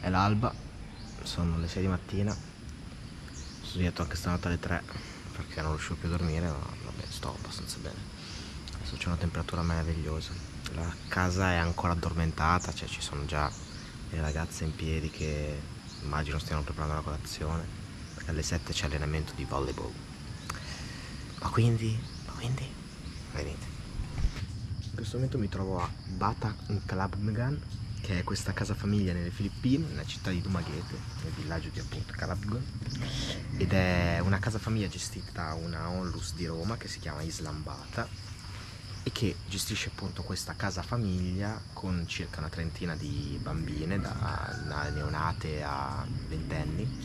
È l'alba, sono le 6 di mattina, sono svegliato anche stanotte alle 3 perché non riuscivo più a dormire, ma vabbè, sto abbastanza bene. Adesso c'è una temperatura meravigliosa, la casa è ancora addormentata, cioè ci sono già le ragazze in piedi che immagino stiano preparando la colazione, perché alle 7 c'è allenamento di volleyball. Ma quindi, venite. In questo momento mi trovo a Bataan Calabungan, che è questa casa famiglia nelle Filippine, nella città di Dumaguete, nel villaggio di appunto Calabungan, ed è una casa famiglia gestita da una onlus di Roma che si chiama Islam Bata e che gestisce appunto questa casa famiglia con circa una trentina di bambine, da neonate a ventenni,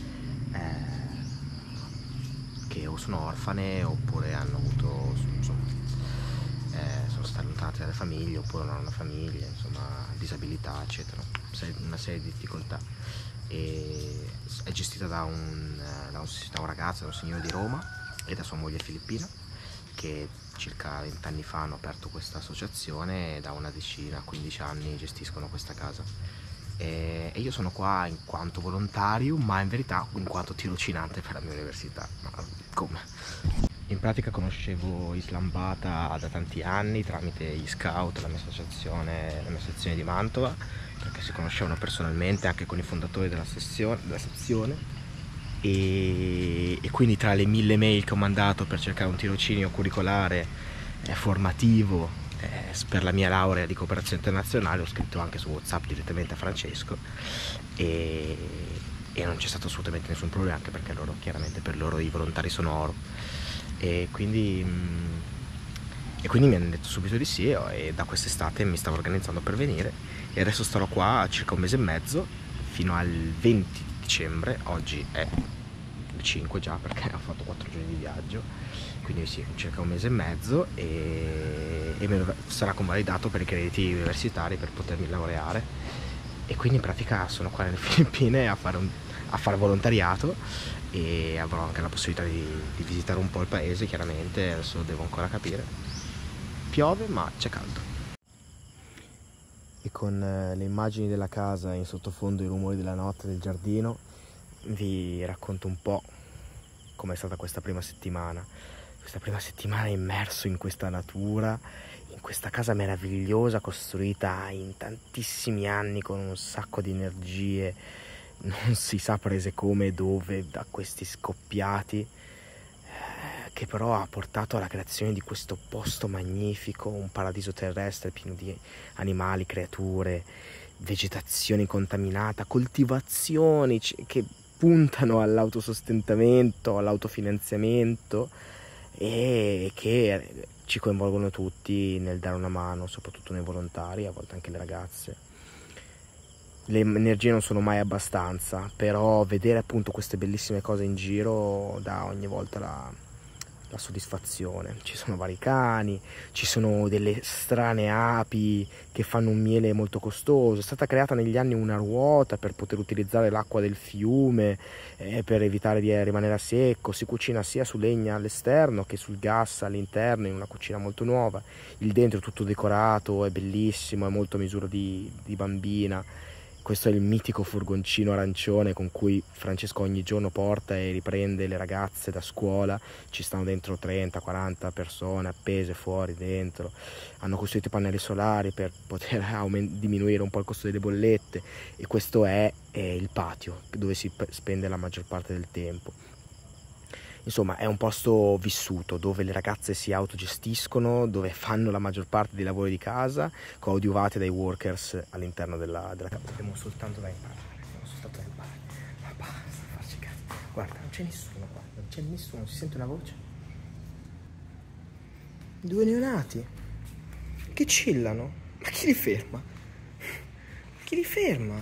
che o sono orfane oppure hanno avuto, insomma, sono state allontanate dalle famiglie oppure non hanno una famiglia, insomma, disabilità eccetera, una serie di difficoltà. E è gestita da un ragazzo, da un signore di Roma e da sua moglie filippina, che circa 20 anni fa hanno aperto questa associazione e da una decina, 15 anni gestiscono questa casa. E io sono qua in quanto volontario, ma in verità in quanto tirocinante per la mia università. Ma come? In pratica conoscevo Islam Bata da tanti anni tramite gli scout, la mia sezione di Mantova, perché si conoscevano personalmente anche con i fondatori della sezione. E quindi tra le 1000 mail che ho mandato per cercare un tirocinio curricolare formativo per la mia laurea di cooperazione internazionale, ho scritto anche su WhatsApp direttamente a Francesco e non c'è stato assolutamente nessun problema, anche perché loro, chiaramente per loro i volontari sono oro, e quindi mi hanno detto subito di sì, e da quest'estate mi stavo organizzando per venire e adesso starò qua circa un mese e mezzo fino al 20 dicembre. Oggi è il 5 già, perché ho fatto 4 giorni di viaggio, quindi sì, circa un mese e mezzo, e sarà convalidato per i crediti universitari per potermi laureare, e quindi in pratica sono qua nelle Filippine a fare volontariato, e avrò anche la possibilità di visitare un po' il paese, chiaramente adesso devo ancora capire. Piove ma c'è caldo. E con le immagini della casa in sottofondo, i rumori della notte del giardino, vi racconto un po' com'è stata questa prima settimana immerso in questa natura, in questa casa meravigliosa costruita in tantissimi anni con un sacco di energie, non si sa prese come e dove da questi scoppiati, che però ha portato alla creazione di questo posto magnifico, un paradiso terrestre pieno di animali, creature, vegetazione incontaminata, coltivazioni che puntano all'autosostentamento, all'autofinanziamento, e che ci coinvolgono tutti nel dare una mano, soprattutto nei volontari, a volte anche le ragazze. Le energie non sono mai abbastanza, però vedere appunto queste bellissime cose in giro dà ogni volta la soddisfazione. Ci sono vari cani, ci sono delle strane api che fanno un miele molto costoso. È stata creata negli anni una ruota per poter utilizzare l'acqua del fiume, per evitare di rimanere a secco. Si cucina sia su legna all'esterno che sul gas all'interno, in una cucina molto nuova. Il dentro è tutto decorato, è bellissimo, è molto a misura di bambina. Questo è il mitico furgoncino arancione con cui Francesco ogni giorno porta e riprende le ragazze da scuola. Ci stanno dentro 30-40 persone appese fuori dentro. Hanno costruito i pannelli solari per poter diminuire un po' il costo delle bollette, e questo è il patio dove si spende la maggior parte del tempo. Insomma, è un posto vissuto dove le ragazze si autogestiscono, dove fanno la maggior parte dei lavori di casa, coadiuvate dai workers all'interno della casa. Abbiamo soltanto da imparare, ma basta farci cazzo. Guarda, non c'è nessuno qua, non c'è nessuno, si sente una voce? 2 neonati che chillano. Ma chi li ferma? Chi li ferma?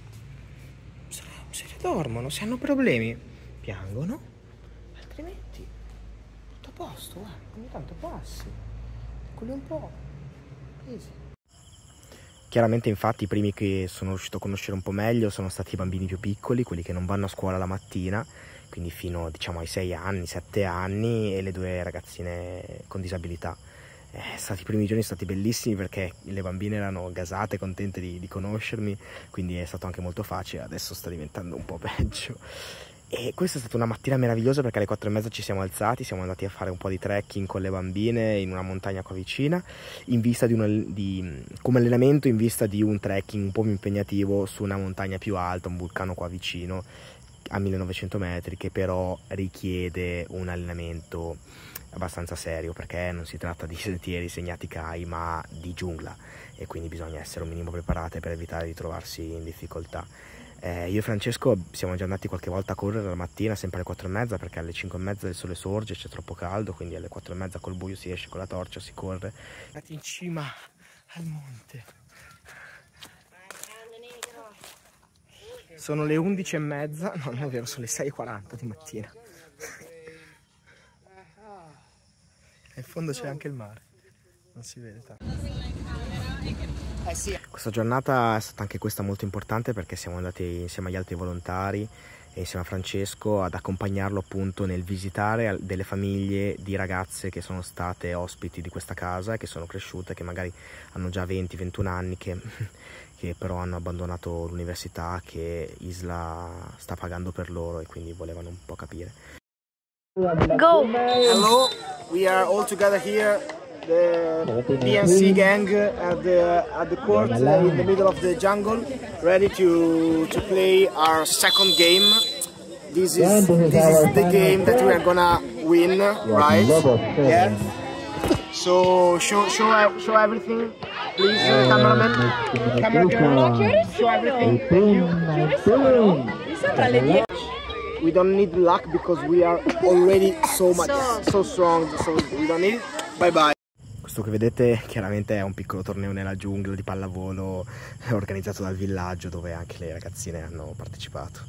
Se ne dormono, se hanno problemi piangono. Altrimenti tutto a posto, guarda, ogni tanto passi, quelli un po' easy. Chiaramente, infatti, i primi che sono riuscito a conoscere un po' meglio sono stati i bambini più piccoli, quelli che non vanno a scuola la mattina, quindi fino, diciamo, ai 6 anni, 7 anni, e le 2 ragazzine con disabilità. I primi giorni sono stati bellissimi perché le bambine erano gasate, contente di conoscermi, quindi è stato anche molto facile. Adesso sta diventando un po' peggio. E questa è stata una mattina meravigliosa perché alle 4:30 ci siamo alzati, siamo andati a fare un po' di trekking con le bambine in una montagna qua vicina, in vista come allenamento in vista di un trekking un po' più impegnativo su una montagna più alta, un vulcano qua vicino a 1900 metri, che però richiede un allenamento abbastanza serio perché non si tratta di sentieri segnati CAI ma di giungla, e quindi bisogna essere un minimo preparate per evitare di trovarsi in difficoltà. Io e Francesco siamo già andati qualche volta a correre la mattina, sempre alle 4:30, perché alle 5:30 il sole sorge, c'è troppo caldo, quindi alle 4:30 col buio si esce con la torcia, si corre. Andati in cima al monte. Sono le 11:30, no, non è vero, sono le 6:40 di mattina. E in fondo c'è anche il mare, non si vede tanto. Questa giornata è stata anche questa molto importante perché siamo andati insieme agli altri volontari e insieme a Francesco ad accompagnarlo appunto nel visitare delle famiglie di ragazze che sono state ospiti di questa casa e che sono cresciute, che magari hanno già 20-21 anni, che però hanno abbandonato l'università che Isla sta pagando per loro, e quindi volevano un po' capire. Go! Hello, we are all together here, the PNC gang at the court in the middle of the jungle, ready to play our second game. This is the game that we are gonna win, right? Yeah. So show everything, please, cameraman. Camera girl, show everything. We don't need luck because we are already so strong, so we don't need it. Bye bye. Questo che vedete chiaramente è un piccolo torneo nella giungla di pallavolo organizzato dal villaggio, dove anche le ragazzine hanno partecipato.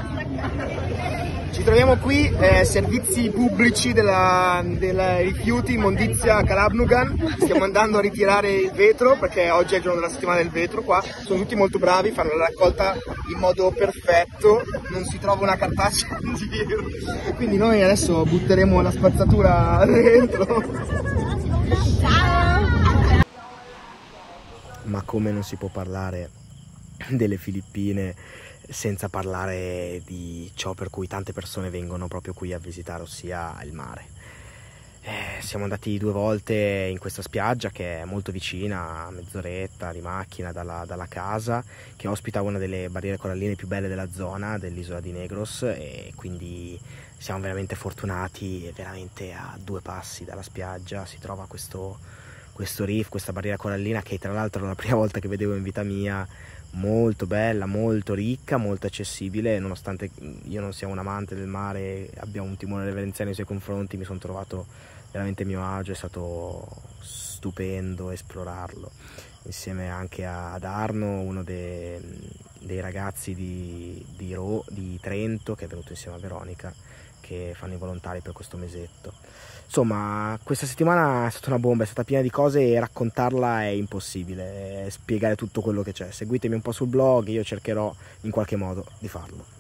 Ci troviamo qui, servizi pubblici della rifiuti immondizia Calabnugan. Stiamo andando a ritirare il vetro perché oggi è il giorno della settimana del vetro qua. Sono tutti molto bravi, fanno la raccolta in modo perfetto, non si trova una cartaccia in giro. Quindi noi adesso butteremo la spazzatura dentro. Ma come non si può parlare delle Filippine senza parlare di ciò per cui tante persone vengono proprio qui a visitare, ossia il mare. Siamo andati 2 volte in questa spiaggia che è molto vicina, a mezz'oretta di macchina dalla casa, che ospita una delle barriere coralline più belle della zona, dell'isola di Negros, e quindi siamo veramente fortunati. E veramente a 2 passi dalla spiaggia si trova questo reef, questa barriera corallina, che tra l'altro è la prima volta che vedevo in vita mia. Molto bella, molto ricca, molto accessibile. Nonostante io non sia un amante del mare, abbia un timore reverenziale nei suoi confronti, mi sono trovato veramente a mio agio. È stato stupendo esplorarlo, insieme anche ad Arno, uno dei ragazzi di Trento, che è venuto insieme a Veronica, che fanno i volontari per questo mesetto. Insomma, questa settimana è stata una bomba, è stata piena di cose e raccontarla è impossibile, spiegare tutto quello che c'è. Seguitemi un po' sul blog, io cercherò in qualche modo di farlo.